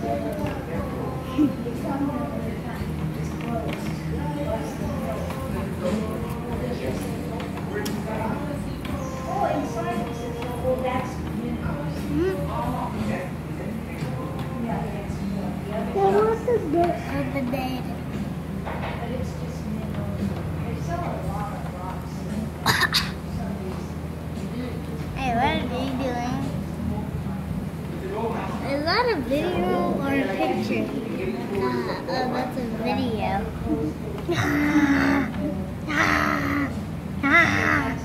What's the book of the day? Hey, what are you doing? Is that a video or a picture? Oh, that's a video.